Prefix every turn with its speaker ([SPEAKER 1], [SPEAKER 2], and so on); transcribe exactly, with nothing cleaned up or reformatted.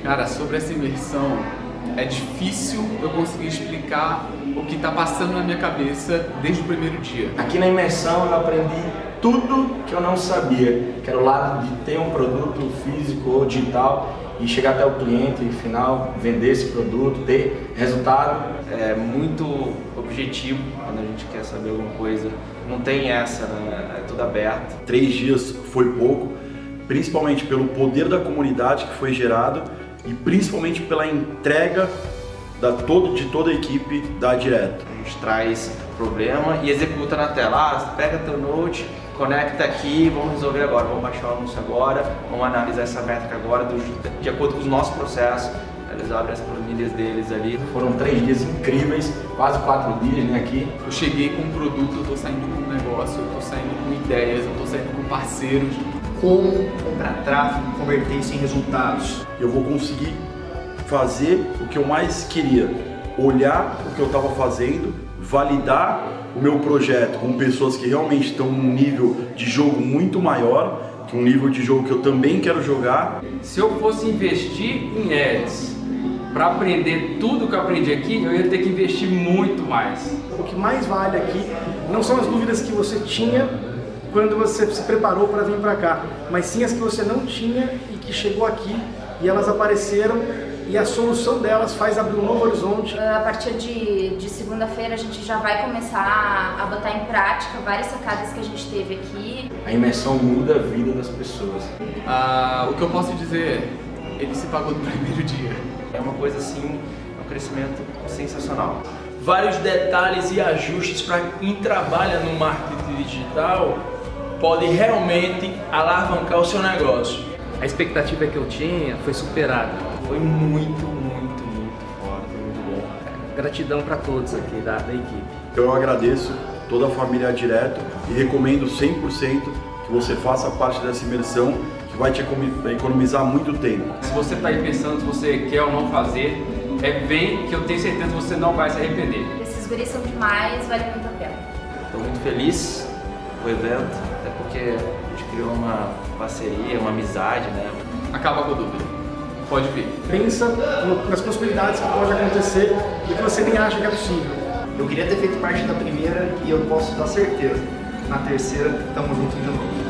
[SPEAKER 1] Cara, sobre essa imersão, é difícil eu conseguir explicar o que está passando na minha cabeça desde o primeiro dia.
[SPEAKER 2] Aqui na imersão eu aprendi tudo que eu não sabia, que era o lado de ter um produto físico ou digital e chegar até o cliente e, final, vender esse produto, ter resultado.
[SPEAKER 3] É muito objetivo quando a gente quer saber alguma coisa. Não tem essa, né? É tudo aberto.
[SPEAKER 4] Três dias foi pouco, principalmente pelo poder da comunidade que foi gerado e principalmente pela entrega da todo, de toda a equipe da Direto.
[SPEAKER 3] A gente traz problema e executa na tela. Ah, pega teu note, conecta aqui, vamos resolver agora, vamos baixar o anúncio agora, vamos analisar essa métrica agora do, de acordo com os nossos processos. Eles abrem as planilhas deles ali.
[SPEAKER 2] Foram três dias incríveis, quase quatro dias, né, aqui.
[SPEAKER 1] Eu cheguei com um produto, eu tô saindo com um negócio, eu tô saindo com ideias, eu tô saindo com parceiros.
[SPEAKER 5] Como comprar tráfego, converter isso em resultados.
[SPEAKER 4] Eu vou conseguir fazer o que eu mais queria, olhar o que eu estava fazendo, validar o meu projeto com pessoas que realmente estão num nível de jogo muito maior, que um nível de jogo que eu também quero jogar.
[SPEAKER 6] Se eu fosse investir em ads para aprender tudo que eu aprendi aqui, eu ia ter que investir muito mais.
[SPEAKER 5] O que mais vale aqui não são as dúvidas que você tinha quando você se preparou para vir para cá, mas sim as que você não tinha e que chegou aqui e elas apareceram e a solução delas faz abrir um novo horizonte.
[SPEAKER 7] A partir de, de segunda-feira a gente já vai começar a botar em prática várias sacadas que a gente teve aqui.
[SPEAKER 2] A imersão muda a vida das pessoas.
[SPEAKER 1] Ah, o que eu posso dizer é, ele se pagou no primeiro dia.
[SPEAKER 3] É uma coisa assim, um crescimento sensacional.
[SPEAKER 8] Vários detalhes e ajustes para quem trabalha no marketing digital pode realmente alavancar o seu negócio.
[SPEAKER 9] A expectativa que eu tinha foi superada.
[SPEAKER 3] Foi muito, muito, muito foda, foi muito bom.
[SPEAKER 9] Gratidão para todos aqui da, da equipe.
[SPEAKER 4] Eu agradeço toda a família Direto e recomendo cem por cento que você faça parte dessa imersão, que vai te economizar muito tempo.
[SPEAKER 6] Se você está aí pensando se você quer ou não fazer, é bem que eu tenho certeza que você não vai se arrepender.
[SPEAKER 7] Esses guris são demais, vale muito a pena.
[SPEAKER 3] Estou muito feliz com o evento, até porque a gente criou uma parceria, uma amizade, né?
[SPEAKER 1] Acaba com a dúvida. Pode vir.
[SPEAKER 5] Pensa no, nas possibilidades que pode acontecer e que você nem acha que é possível.
[SPEAKER 10] Eu queria ter feito parte da primeira e eu posso dar certeza. Na terceira, tamo junto de novo.